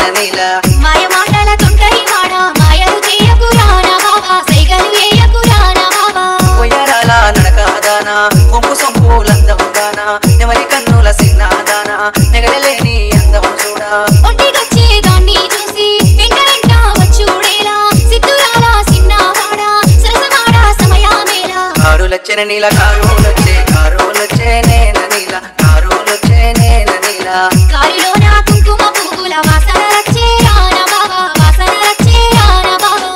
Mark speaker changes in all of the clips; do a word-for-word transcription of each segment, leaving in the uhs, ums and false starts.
Speaker 1: నీల
Speaker 2: మాయ మాటల తొంటరి వాడ మాయలు చేయకురా నా బాబా సైగలు వేయకురా నా బాబా
Speaker 1: ఉయ్యారాల నడకాదానా కొంపు సొంపులందముగానా నెమలి కన్నుల సిన్నాదానా నెగడలేని అందము చూడా
Speaker 2: ఒంటికొచ్చే దాన్ని చూసి వెంట వెంట వచ్చుడేలా సిద్ధురాల సిన్నవాడ సరసవాడ సమయమేలా
Speaker 1: కారులొచ్చిన నీల కారులొచ్చే కారులొచ్చే నేన నీల కారులొచ్చే నేన నీల
Speaker 2: కారులోన కుంకుమ పువ్వుల వాసన రచ్చే రాన బాబా వాసన రచ్చే రాన బాబా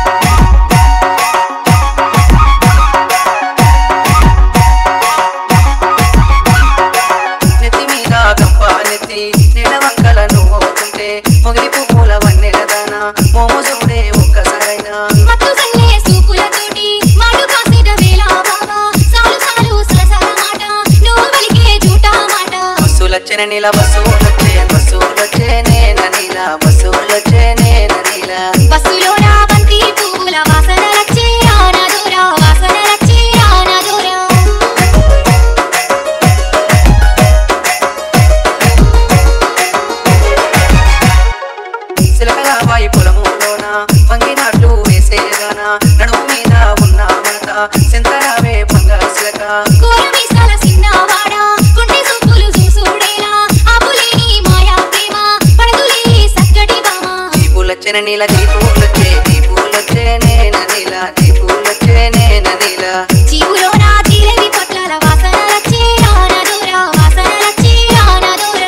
Speaker 1: నెత్తి మీద గంప నెత్తి నిడవంకల నువ్వు పోతుంటే మొగిలి పువ్వుల వన్నెలదానా మోము చూడే ఒక్కసారైనా
Speaker 2: మత్తు సల్లే సూపులతోటి మాటు కాసిన వేళ బాబా సాలు సాలు సరసల మాట నువ్వు వలికే జూటా మాట
Speaker 1: బస్సులొచ్చిన నీల బస్సులొచ్చే బస్సులొచ్చే నేన నీల బస్సులొచ్చే నేన నీల
Speaker 2: బస్సులోన బంతి పువ్వుల వాసన రచ్చే రాన దూరా వాసన రచ్చే రాన దూరా
Speaker 1: సిలకలాబాయి పొలములోన వంగినాట్లు వేసేగానా నడుము మీద ఉన్న మనక సెంతరావే బంగారు సిలక
Speaker 2: కోరమీసాల సిన్నవాడ గుండె సూపులు చూసుడేలా ఆపులేని మాయా ప్రేమ పడదులేని సక్కటి బామ
Speaker 1: దీపులొచ్చిన నీల దీపులొచ్చే దీపులొచ్చే నేన నీల దీపులొచ్చే నేన నీల
Speaker 2: జీవులోన తీరవి పొట్లాల వాసన రచ్చే రాన దూరా వాసన రచ్చే రాన దూరా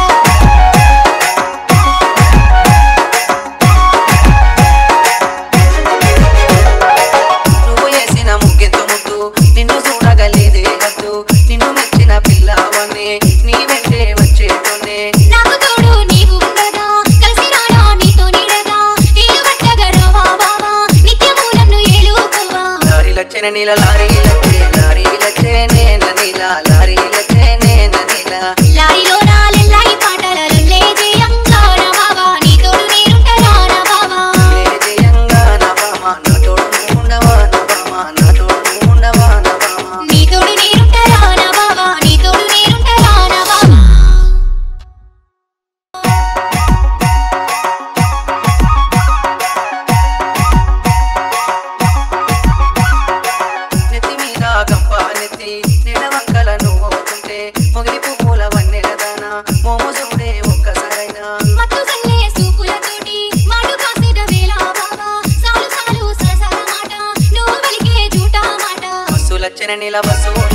Speaker 1: నువ్వు వేసిన ముగ్గెంత ముద్దు నిన్ను చూడగలేదే హద్దు నిన్ను మెచ్చిన పిల్లవనే నీ వెంటే వచ్చేటోనే
Speaker 2: నాకు తోడు నీవు ఉండగా కలిసి రానా నీతో నీడగా ఏలు పట్టగా రావా బావా నిత్యము నన్ను ఏలుకోవా
Speaker 1: లారీలొచ్చిన నీల లారీలొచ్చే లారీలొచ్చే నేన నీల లారీలొచ్చే నేన నీల
Speaker 2: లారీలోన లెల్లాయి పాటల లొల్లే జయంగా నా బావా నీ తోడు నేనుంటరా నా బావా
Speaker 1: జయంగా నా బామ నా తోడు నువ్వు ఉండవా నా బామ నా తోడు నువ్వు ఉండవా నా బామ
Speaker 2: నీ తోడు నేనుంటరా నా బావా నీ తోడు నేనుంటరా నా బావా
Speaker 1: నెత్తి మీద గంప నెత్తి నిడవంకల నువ్వు పోతుంటే మొగిలి పువ్వుల వన్నెలదానా మోము చూడే ఒక్కసారైనా
Speaker 2: మత్తు సల్లే సూపులతోటి మాటు కాసిన వేళ బావా సాలు సాలు సరసల మాట నువ్వు వలికే జూటా మాట
Speaker 1: బస్సులొచ్చిన నీల బస్సు